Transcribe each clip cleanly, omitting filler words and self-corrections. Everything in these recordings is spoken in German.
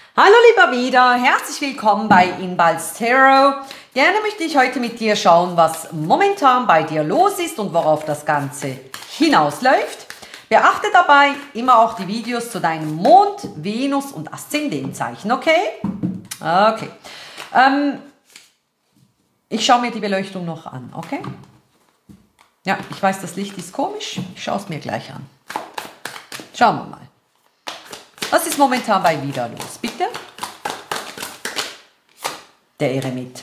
Hallo lieber wieder, herzlich willkommen bei Inbal's Tarot. Gerne möchte ich heute mit dir schauen, was momentan bei dir los ist und worauf das Ganze hinausläuft. Beachte dabei immer auch die Videos zu deinem Mond, Venus und Aszendentzeichen, okay? Okay. Ich schaue mir die Beleuchtung noch an, okay? Ja, ich weiß, das Licht ist komisch, ich schaue es mir gleich an. Schauen wir mal. Was ist momentan bei Wieder los, bitte? Der Eremit.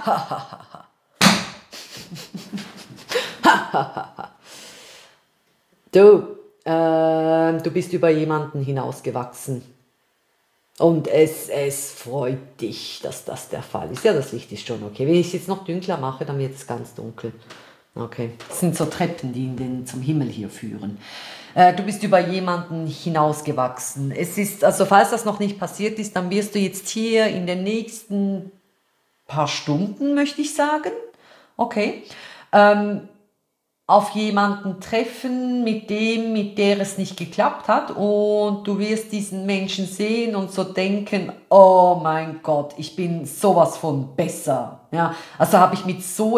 Du bist über jemanden hinausgewachsen. Und es freut dich, dass das der Fall ist. Ja, das Licht ist schon okay. Wenn ich es jetzt noch dunkler mache, dann wird es ganz dunkel. Okay, das sind so Treppen, die zum Himmel hier führen. Du bist über jemanden hinausgewachsen. Es ist, also falls das noch nicht passiert ist, dann wirst du jetzt hier in den nächsten paar Stunden, möchte ich sagen, okay, auf jemanden treffen, mit der es nicht geklappt hat, und du wirst diesen Menschen sehen und so denken, oh mein Gott, ich bin sowas von besser. Ja, also habe ich mit so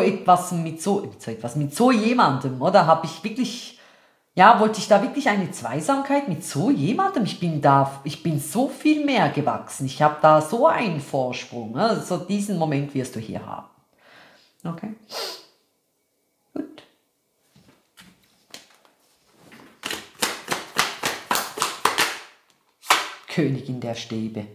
jemandem, oder habe ich wirklich, ja, wollte ich da wirklich eine Zweisamkeit mit so jemandem? Ich bin so viel mehr gewachsen. Ich habe da so einen Vorsprung. Also diesen Moment wirst du hier haben. Okay. Gut. Königin der Stäbe.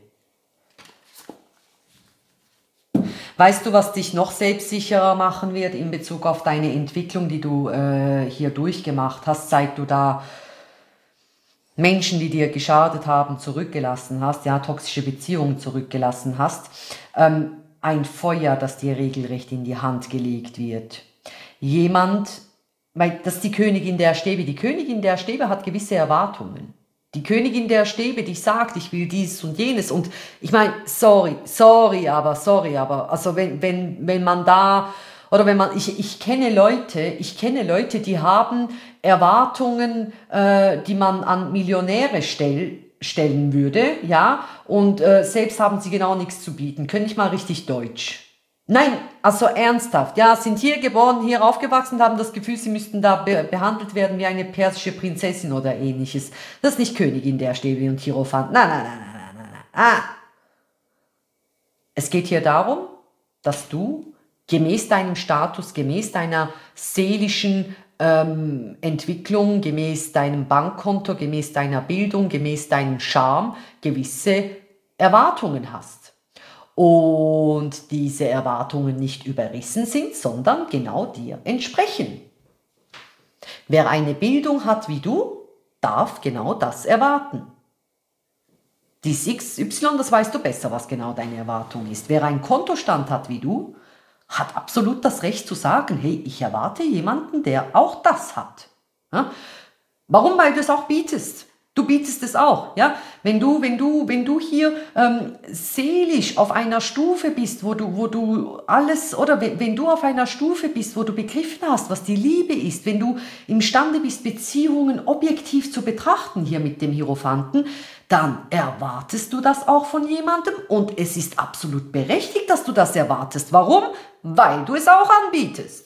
Weißt du, was dich noch selbstsicherer machen wird in Bezug auf deine Entwicklung, die du hier durchgemacht hast, seit du da Menschen, die dir geschadet haben, zurückgelassen hast, ja, toxische Beziehungen zurückgelassen hast, ein Feuer, das dir regelrecht in die Hand gelegt wird. Jemand, weil das ist die Königin der Stäbe. Die Königin der Stäbe hat gewisse Erwartungen. Die Königin der Stäbe, die sagt, ich will dies und jenes. Und ich meine, sorry, aber, also wenn man da, oder wenn man, ich kenne Leute, die haben Erwartungen, die man an Millionäre stellen würde, ja, und selbst haben sie genau nichts zu bieten. Können nicht mal richtig Deutsch. Nein, also ernsthaft, ja, sind hier geboren, hier aufgewachsen, haben das Gefühl, sie müssten da behandelt werden wie eine persische Prinzessin oder ähnliches. Das ist nicht Königin der Stäbe und Hierophant. Nein. Es geht hier darum, dass du gemäß deinem Status, gemäß deiner seelischen Entwicklung, gemäß deinem Bankkonto, gemäß deiner Bildung, gemäß deinem Charme gewisse Erwartungen hast. Und diese Erwartungen nicht überrissen sind, sondern genau dir entsprechen. Wer eine Bildung hat wie du, darf genau das erwarten. Dies XY, das weißt du besser, was genau deine Erwartung ist. Wer einen Kontostand hat wie du, hat absolut das Recht zu sagen, hey, ich erwarte jemanden, der auch das hat. Ja? Warum? Weil du es auch bietest. Du bietest es auch, ja. Wenn du hier seelisch auf einer Stufe bist, wo du alles, oder wenn du auf einer Stufe bist, wo du begriffen hast, was die Liebe ist, wenn du imstande bist, Beziehungen objektiv zu betrachten hier mit dem Hierophanten, dann erwartest du das auch von jemandem, und es ist absolut berechtigt, dass du das erwartest. Warum? Weil du es auch anbietest.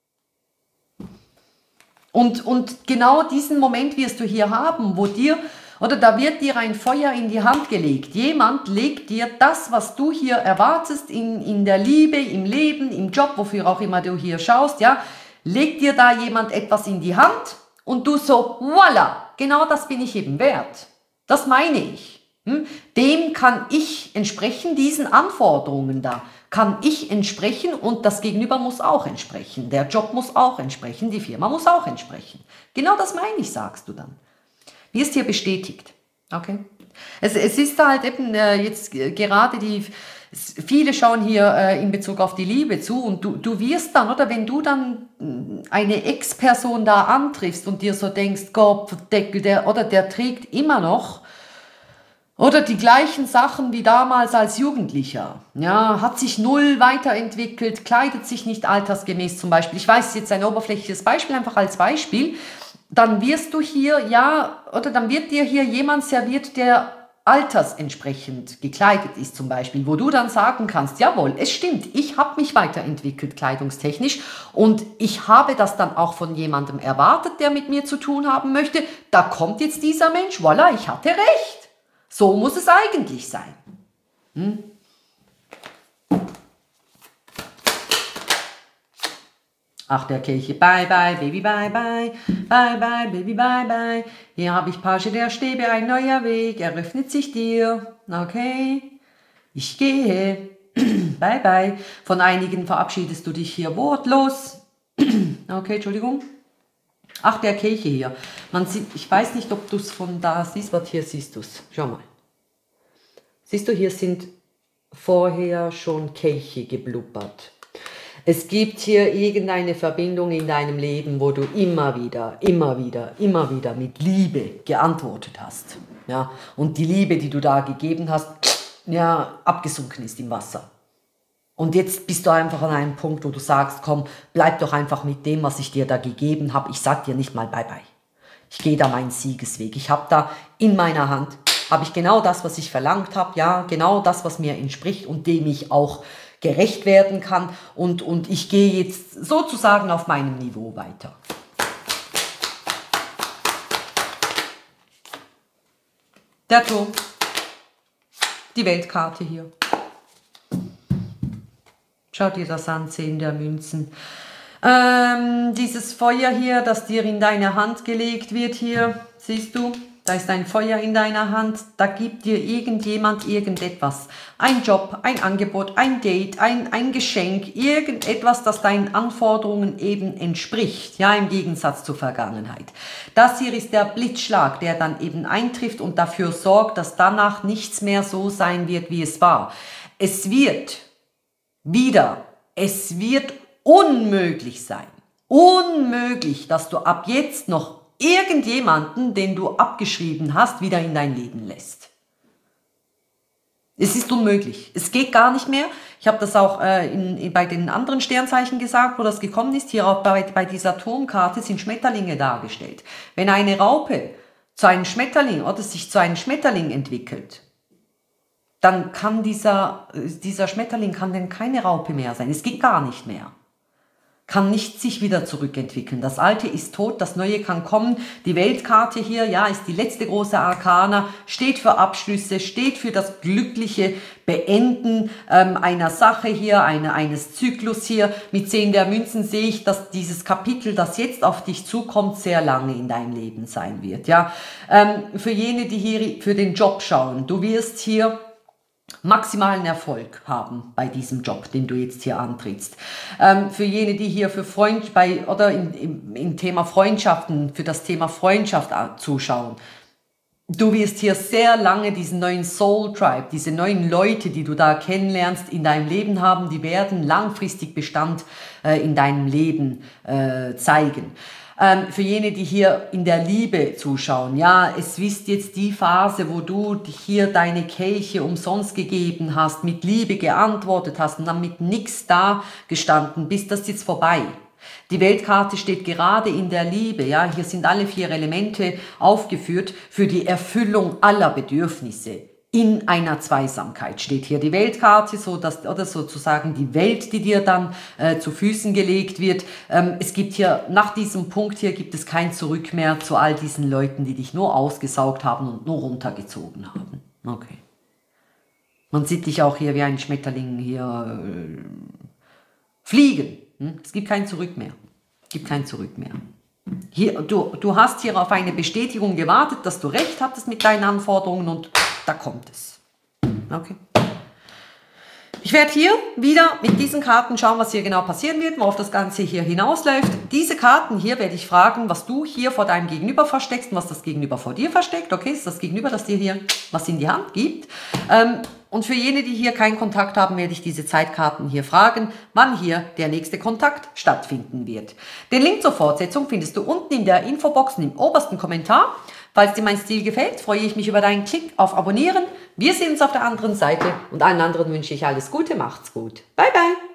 Und genau diesen Moment wirst du hier haben, da wird dir ein Feuer in die Hand gelegt. Jemand legt dir das, was du hier erwartest, in der Liebe, im Leben, im Job, wofür auch immer du hier schaust, ja, legt dir da jemand etwas in die Hand und du so, voilà, genau das bin ich eben wert. Das meine ich. Dem kann ich entsprechen, diesen Anforderungen da kann ich entsprechen, und das Gegenüber muss auch entsprechen. Der Job muss auch entsprechen, die Firma muss auch entsprechen. Genau das meine ich, sagst du dann. Wie ist hier bestätigt? Okay. Es ist halt eben jetzt gerade viele schauen hier in Bezug auf die Liebe zu, und du wirst dann, oder wenn du dann eine Ex-Person da antriffst und dir so denkst, Gottverdeckel, der trägt immer noch, oder die gleichen Sachen wie damals als Jugendlicher. Ja, hat sich null weiterentwickelt, kleidet sich nicht altersgemäß zum Beispiel. Ich weiß jetzt ein oberflächliches Beispiel, einfach als Beispiel. Dann wirst du hier, ja, oder dann wird dir hier jemand serviert, der altersentsprechend gekleidet ist zum Beispiel, wo du dann sagen kannst, jawohl, es stimmt, ich habe mich weiterentwickelt kleidungstechnisch und ich habe das dann auch von jemandem erwartet, der mit mir zu tun haben möchte, da kommt jetzt dieser Mensch, voilà, ich hatte recht. So muss es eigentlich sein. Ach, der Kelche, bye bye, Baby, bye bye, bye bye, Baby, bye bye. Hier habe ich Page der Stäbe, ein neuer Weg eröffnet sich dir. Okay, ich gehe, bye bye. Von einigen verabschiedest du dich hier wortlos. Okay, Entschuldigung. Ach, der Kelche hier. Man sieht, ich weiß nicht, ob du es von da siehst, was hier siehst du es. Schau mal. Siehst du, hier sind vorher schon Kelche geblubbert. Es gibt hier irgendeine Verbindung in deinem Leben, wo du immer wieder mit Liebe geantwortet hast. Ja? Und die Liebe, die du da gegeben hast, ja, abgesunken ist im Wasser. Und jetzt bist du einfach an einem Punkt, wo du sagst, komm, bleib doch einfach mit dem, was ich dir da gegeben habe. Ich sag dir nicht mal bye bye. Ich gehe da meinen Siegesweg. Ich habe da in meiner Hand, habe ich genau das, was ich verlangt habe, ja, genau das, was mir entspricht und dem ich auch gerecht werden kann und ich gehe jetzt sozusagen auf meinem Niveau weiter. Der Turm, die Weltkarte hier. Schau dir das an, 10 der Münzen. Dieses Feuer hier, das dir in deine Hand gelegt wird hier, siehst du? Da ist ein Feuer in deiner Hand, da gibt dir irgendjemand irgendetwas. Ein Job, ein Angebot, ein Date, ein Geschenk, irgendetwas, das deinen Anforderungen eben entspricht, ja, im Gegensatz zur Vergangenheit. Das hier ist der Blitzschlag, der dann eben eintrifft und dafür sorgt, dass danach nichts mehr so sein wird, wie es war. Es wird unmöglich sein, unmöglich, dass du ab jetzt noch irgendjemanden, den du abgeschrieben hast, wieder in dein Leben lässt. Es ist unmöglich. Es geht gar nicht mehr. Ich habe das auch bei den anderen Sternzeichen gesagt, wo das gekommen ist. Hier auch bei dieser Turmkarte sind Schmetterlinge dargestellt. Wenn eine Raupe zu einem Schmetterling oder sich zu einem Schmetterling entwickelt, dann kann dieser Schmetterling kann denn keine Raupe mehr sein. Es geht gar nicht mehr. Kann nicht sich wieder zurückentwickeln. Das Alte ist tot, das Neue kann kommen. Die Weltkarte hier, ja, ist die letzte große Arkana, steht für Abschlüsse, steht für das glückliche Beenden einer Sache hier, eines Zyklus hier. Mit 10 der Münzen sehe ich, dass dieses Kapitel, das jetzt auf dich zukommt, sehr lange in deinem Leben sein wird. Ja, für jene, die hier für den Job schauen, du wirst hier maximalen Erfolg haben bei diesem Job, den du jetzt hier antrittst. Für jene, die hier für im Thema Freundschaften, für das Thema Freundschaft zuschauen. Du wirst hier sehr lange diesen neuen Soul Tribe, diese neuen Leute, die du da kennenlernst, in deinem Leben haben, die werden langfristig Bestand in deinem Leben zeigen. Für jene, die hier in der Liebe zuschauen, ja, es ist jetzt die Phase, wo du hier deine Kelche umsonst gegeben hast, mit Liebe geantwortet hast und dann mit nichts da gestanden bist, das ist jetzt vorbei. Die Weltkarte steht gerade in der Liebe, ja, hier sind alle 4 Elemente aufgeführt für die Erfüllung aller Bedürfnisse. In einer Zweisamkeit steht hier die Weltkarte, oder sozusagen die Welt, die dir dann zu Füßen gelegt wird. Es gibt hier, nach diesem Punkt hier, gibt es kein Zurück mehr zu all diesen Leuten, die dich nur ausgesaugt haben und nur runtergezogen haben. Okay. Man sieht dich auch hier wie ein Schmetterling hier fliegen. Es gibt kein Zurück mehr. Es gibt kein Zurück mehr. Hier, du hast hier auf eine Bestätigung gewartet, dass du recht hattest mit deinen Anforderungen und da kommt es. Okay. Ich werde hier wieder mit diesen Karten schauen, was hier genau passieren wird, worauf das Ganze hier hinausläuft. Diese Karten hier werde ich fragen, was du hier vor deinem Gegenüber versteckst und was das Gegenüber vor dir versteckt. Okay, ist das Gegenüber, das dir hier was in die Hand gibt. Und für jene, die hier keinen Kontakt haben, werde ich diese Zeitkarten hier fragen, wann hier der nächste Kontakt stattfinden wird. Den Link zur Fortsetzung findest du unten in der Infobox und im obersten Kommentar. Falls dir mein Stil gefällt, freue ich mich über deinen Klick auf Abonnieren. Wir sehen uns auf der anderen Seite und allen anderen wünsche ich alles Gute, macht's gut. Bye, bye.